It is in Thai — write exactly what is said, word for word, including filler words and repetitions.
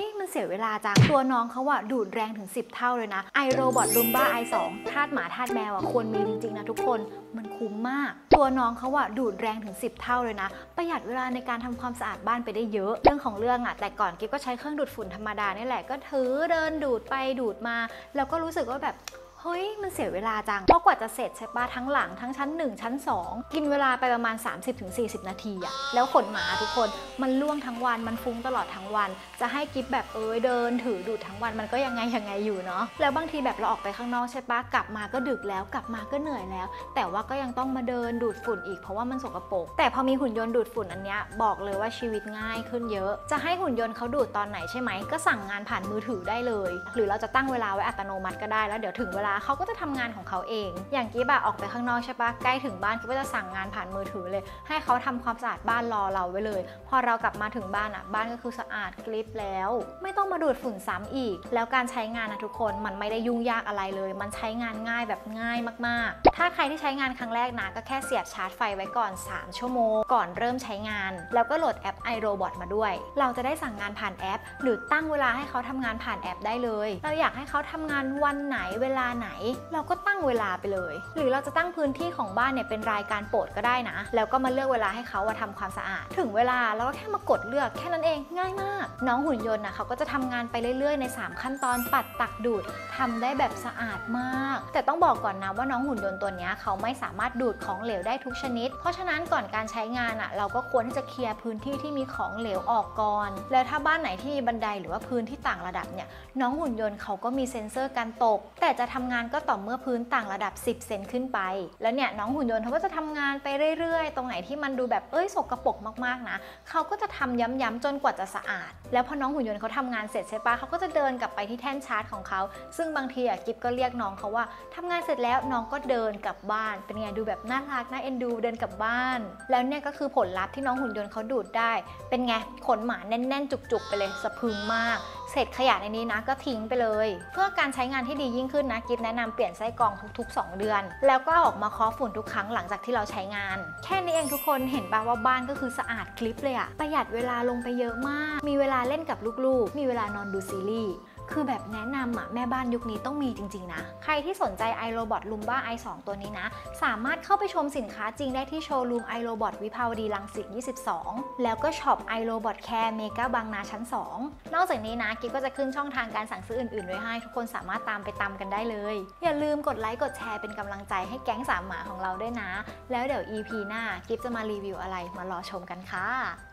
ยมันเสียเวลาจังตัวน้องเขาอะดูดแรงถึงสิบเท่าเลยนะไอโรบอทลุมบ้าไอสองทาสหมาทาสแมวอะควรมีจริงๆนะทุกคนมันคุ้มมากตัวน้องเขาอะดูดแรงถึงสิบเท่าเลยนะประหยัดเวลาในการทำความสะอาดบ้านไปได้เยอะเรื่องของเรื่องอะแต่ก่อนกิ๊บก็ใช้เครื่องดูดฝุ่นธรรมดานี่แหละก็ถือเดินดูดไปดูดมาแล้วก็รู้สึกว่าแบบเฮ้ยมันเสียเวลาจังเพราะกว่าจะเสร็จใช่ปะทั้งหลังทั้งชั้นหนึ่งชั้นสองกินเวลาไปประมาณ สามสิบถึงสี่สิบ นาทีอะแล้วขนหมาทุกคนมันล่วงทั้งวันมันฟุ้งตลอดทั้งวันจะให้กิ๊บแบบเอ้ยเดินถือดูดทั้งวันมันก็ยังไงยังไงอยู่เนาะแล้วบางทีแบบเราออกไปข้างนอกใช่ปะกลับมาก็ดึกแล้วกลับมาก็เหนื่อยแล้วแต่ว่าก็ยังต้องมาเดินดูดฝุ่นอีกเพราะว่ามันสกปรกแต่พอมีหุ่นยนต์ดูดฝุ่นอันเนี้ยบอกเลยว่าชีวิตง่ายขึ้นเยอะจะให้หุ่นยนต์เขาดูดตอนไหนใช่ไหมก็สั่งงานผ่านมือถือได้เลยหรือเราจะตั้งเวลาไว้อัตโนมัติก็ได้แล้วเดี๋ยวถึงเวลาเขาก็จะทำงานของเขาเองอย่างกิ๊บอะออกไปข้างนอกใช่ปะใกล้ถึงบ้านกิ๊บก็จะสั่งงานผ่านมือถือเลยให้เขาทำความสะอาดบ้านรอเราไว้เลยพอเรากลับมาถึงบ้านอะบ้านก็คือสะอาดกริบแล้วไม่ต้องมาดูดฝุ่นซ้ำอีกแล้วการใช้งานนะทุกคนมันไม่ได้ยุ่งยากอะไรเลยมันใช้งานง่ายแบบง่ายมากๆถ้าใครที่ใช้งานครั้งแรกนะก็แค่เสียบชาร์จไฟไว้ก่อนสามชั่วโมงก่อนเริ่มใช้งานแล้วก็โหลดแอป iRobot มาด้วยเราจะได้สั่งงานผ่านแอปหรือตั้งเวลาให้เขาทำงานผ่านแอปได้เลยเราอยากให้เขาทำงานวันไหนเวลาไหนเราก็ตั้งเวลาไปเลยหรือเราจะตั้งพื้นที่ของบ้านเนี่ยเป็นรายการโปรดก็ได้นะแล้วก็มาเลือกเวลาให้เขาทำความสะอาดถึงเวลาเราก็แค่มากดเลือกแค่นั้นเองง่ายมากน้องหุ่นยนต์นะเขาก็จะทำงานไปเรื่อยๆในสามขั้นตอนปัดตักดูดทำได้แบบสะอาดมากแต่ต้องบอกก่อนนะว่าน้องหุ่นยนต์ตัวนี้เขาไม่สามารถดูดของเหลวได้ทุกชนิดเพราะฉะนั้นก่อนการใช้งานอ่ะเราก็ควรที่จะเคลียร์พื้นที่ที่มีของเหลวออกก่อนแล้วถ้าบ้านไหนที่มีบันไดหรือว่าพื้นที่ต่างระดับเนี่ยน้องหุ่นยนต์เขาก็มีเซ็นเซอร์การตกแต่จะทำงานก็ต่อเมื่อพื้นต่างระดับสิบเซนขึ้นไปแล้วเนี่ยน้องหุ่นยนต์เขาก็จะทำงานไปเรื่อยๆตรงไหนที่มันดูแบบเอ้ยสกปรกมากๆนะเขาก็จะทำย้ำๆจนกว่าจะสะอาดแล้วพอน้องหุ่นยนต์เขาทำงานเสร็จใช่ปะเขาก็จะเดินกลับไปที่แท่นชาร์จของเขาซึ่งบางทีอ่ะกิ๊บก็เรียกน้องเขาว่าทำงานเสร็จแล้วน้องก็เดินกลับบ้านเป็นไงดูแบบน่ารักน่าเอ็นดูเดินกลับบ้านแล้วเนี่ยก็คือผลลัพธ์ที่น้องหุ่นยนต์เขาดูดได้เป็นไงขนหมาแน่นๆจุกๆไปเลยสะพรึงมากเศษขยะในนี้นะก็ทิ้งไปเลยเพื่อการใช้งานที่ดียิ่งขึ้นนะกิ๊บแนะนำเปลี่ยนไส้กรองทุกๆสองเดือนแล้วก็ออกมาเคาะฝุ่นทุกครั้งหลังจากที่เราใช้งานแค่นี้เองทุกคนเห็นป่ะว่าบ้านก็คือสะอาดคลิปเลยอะประหยัดเวลาลงไปเยอะมากมีเวลาเล่นกับลูกๆมีเวลานอนดูซีรีส์คือแบบแนะนำอ่ะแม่บ้านยุคนี้ต้องมีจริงๆนะใครที่สนใจ iRobot Lumba ไอ สอง ตัวนี้นะสามารถเข้าไปชมสินค้าจริงได้ที่โชว์รูม iRobot วิภาวดีรังสิตยี่สิบสองแล้วก็ช็อป iRobot Care เมกาบางนาชั้นสองนอกจากนี้นะกิ๊บก็จะขึ้นช่องทางการสั่งซื้ออื่นๆไว้ให้ทุกคนสามารถตามไปตามกันได้เลยอย่าลืมกดไลค์กดแชร์เป็นกำลังใจให้แก๊งสามหมาของเราด้วยนะแล้วเดี๋ยว อี พี หน้ากิ๊บจะมารีวิวอะไรมารอชมกันค่ะ